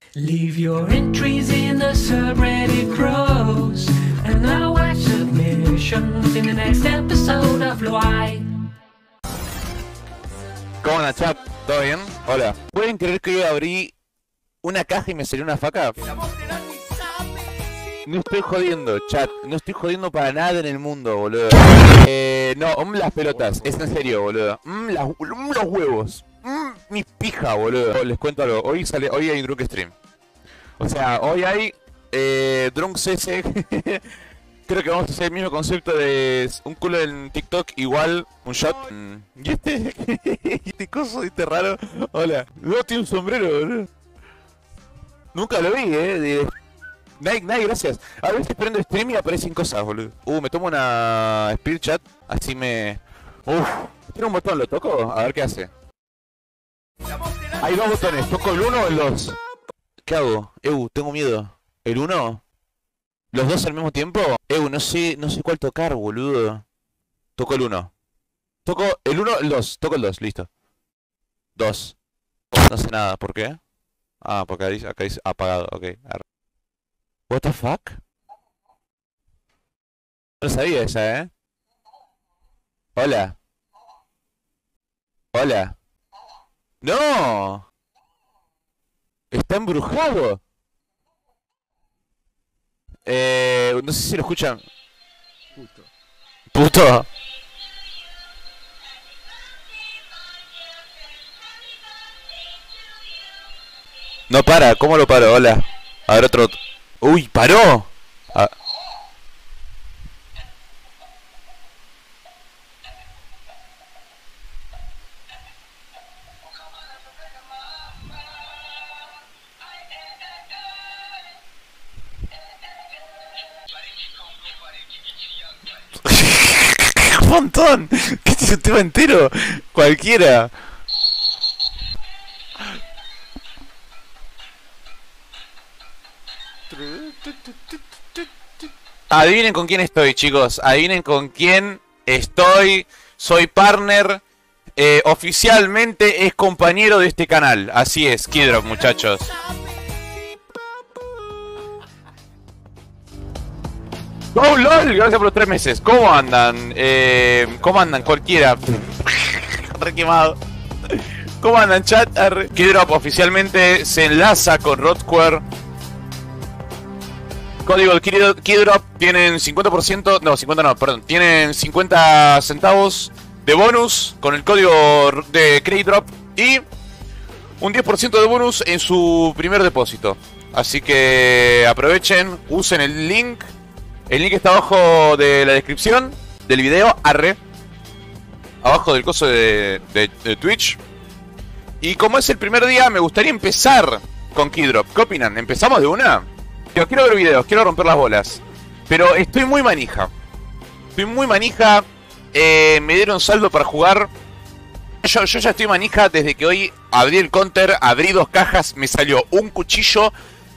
Leave your entries in the subreddit bros, and I'll watch submissions in the next episode of Luai. ¿Cómo andan, chat? ¿Todo bien? Hola. ¿Pueden creer que yo abrí una caja y me salió una faca? No estoy jodiendo, chat. No estoy jodiendo para nada en el mundo, boludo. No, las pelotas. Es en serio, boludo. Los huevos. Mi pija, boludo. Les cuento algo. Hoy hay Drunk Stream. O sea, hoy hay Drunk CC. Creo que vamos a hacer el mismo concepto de un culo en TikTok igual un shot. ¿Y este coso, este raro? Hola. No, tiene un sombrero, boludo. Nunca lo vi, Nike, gracias. A veces prendo stream y aparecen cosas, boludo. Me tomo una Spirit Chat. Así me... tiene un botón, ¿lo toco? A ver qué hace. Hay dos botones, ¿toco el 1 o el 2? ¿Qué hago? Tengo miedo. ¿El 1? ¿Los dos al mismo tiempo? No sé cuál tocar, boludo. Toco el 1. Toco el 1, el 2. Toco el 2, listo. 2. No sé nada, ¿por qué? Ah, porque acá dice apagado, ok. What the fuck? No sabía esa, Hola. Hola. ¡No! Está embrujado. No sé si lo escuchan. Puto. No para, ¿cómo lo paro? Hola. A ver otro. ¡Uy, paró! ¡Un montón! ¿Qué es un tema entero? Cualquiera. Adivinen con quién estoy, chicos. Adivinen con quién estoy. Soy partner. Oficialmente es compañero de este canal. Así es, Kidrop, muchachos. ¡Oh, LOL! Gracias por los 3 meses. ¿Cómo andan? ¿Cómo andan? Cualquiera. Re quemado. ¿Cómo andan, chat? Kidrop oficialmente se enlaza con Rodsquare. Código Kidrop. Tienen 50%. No, 50 no, perdón. Tienen 50 centavos de bonus con el código de Credit y un 10% de bonus en su primer depósito. Así que aprovechen, usen el link. El link está abajo de la descripción del video, abajo del coso de Twitch. Y como es el primer día, me gustaría empezar con Kidrop. ¿Qué opinan? ¿Empezamos de una? Yo quiero ver videos, quiero romper las bolas. Pero estoy muy manija. Me dieron saldo para jugar. Yo ya estoy manija desde que hoy abrí el counter, abrí 2 cajas, me salió un cuchillo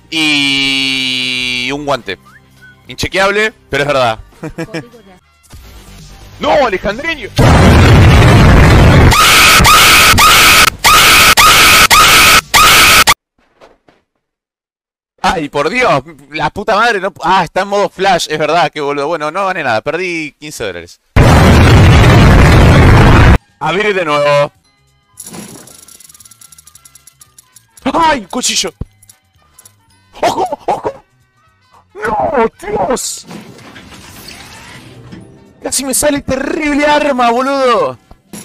y un guante. Inchequeable, pero es verdad. ¡No, Alejandriño! ¡Ay, por Dios! La puta madre no... Ah, está en modo flash, es verdad, qué boludo. Bueno, no gané nada, perdí $15. Abrir de nuevo. ¡Ay, cuchillo! ¡Ojo, ojo! ¡No, Dios! Casi me sale terrible arma, boludo.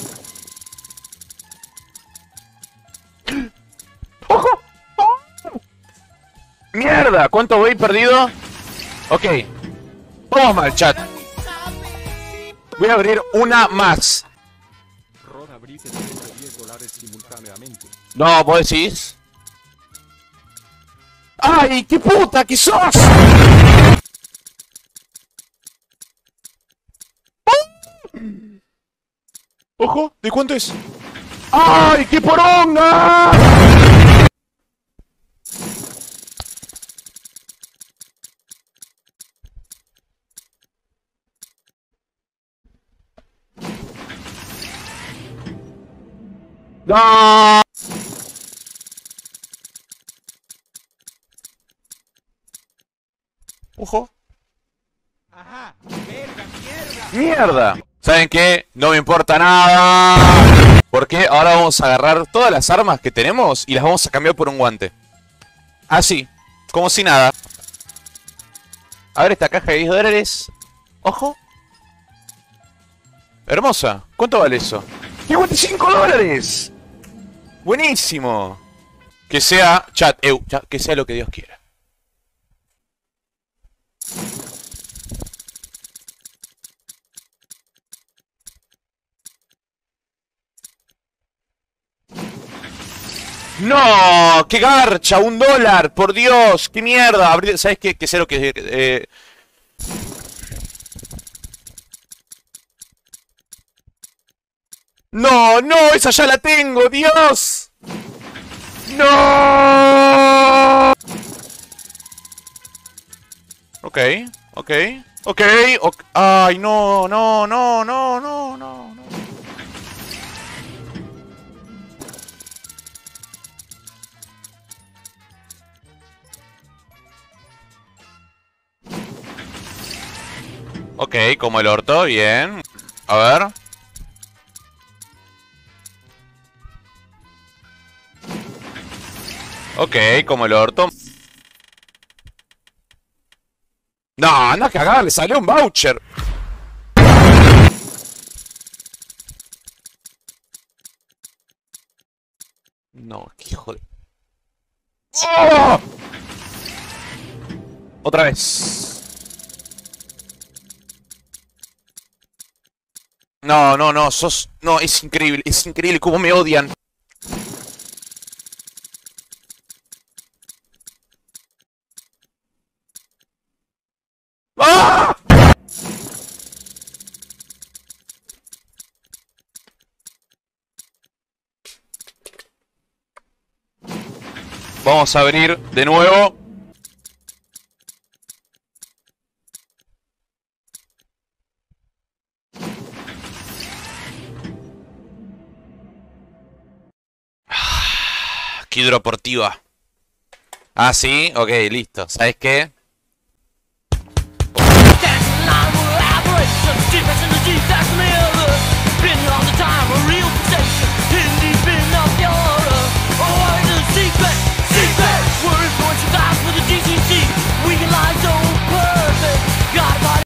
¡Ojo! ¡Oh! ¡Mierda! ¿Cuánto voy perdido? Ok. Vamos mal, chat. Voy a abrir una más. No, ¿vos decís? ¡Ay, qué puta que sos! ¡Ojo! ¿De cuánto es? ¡Ay, qué poronga! ¡No! Ojo. ¡Mierda! ¿Saben qué? No me importa nada. Porque ahora vamos a agarrar todas las armas que tenemos y las vamos a cambiar por un guante. Así, como si nada. A ver esta caja de $10. Ojo. Hermosa. ¿Cuánto vale eso? $55. Buenísimo. Que sea, chat, que sea lo que Dios quiera. ¡No! ¡Qué garcha! $1, por Dios, qué mierda. ¿Sabes qué? Que sea lo que... No, no, esa ya la tengo, Dios. No. Ok, ok, ok, ok. Ay, no, no, no, no, no, no, no. Ok, como el orto, bien. A ver. Ok, como el orto. No, anda a cagar, le salió un voucher. No, qué hijo de... ¡Oh! Otra vez. No, no, no, sos... No, es increíble cómo me odian. ¡Ah! Vamos a abrir de nuevo. Qué hidroportiva. Ah, sí, ok, listo. ¿Sabes qué?